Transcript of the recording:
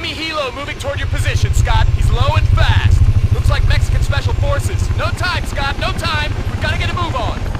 enemy helo moving toward your position, Scott. He's low and fast. Looks like Mexican Special Forces. No time, Scott, no time. We've got to get a move on.